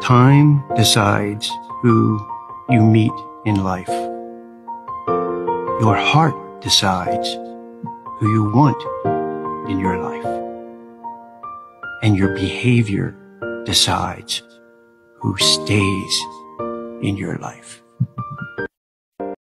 Time decides who you meet in life. Your heart decides who you want in your life. And your behavior decides who stays in your life.